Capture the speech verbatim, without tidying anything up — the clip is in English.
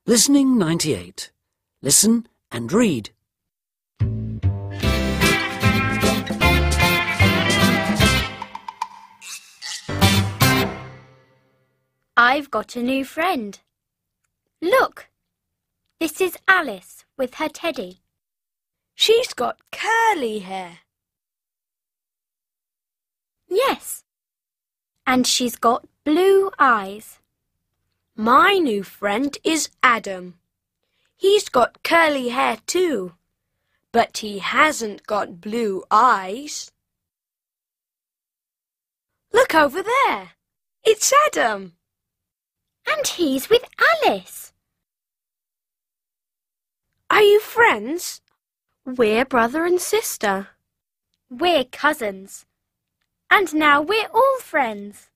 Listening ninety-eight. Listen and read. I've got a new friend. Look, this is Alice with her teddy. She's got curly hair. Yes, and she's got blue eyes. My new friend is Adam. He's got curly hair too, but he hasn't got blue eyes. Look over there. It's Adam. And he's with Alice. Are you friends? We're brother and sister. We're cousins. And now we're all friends.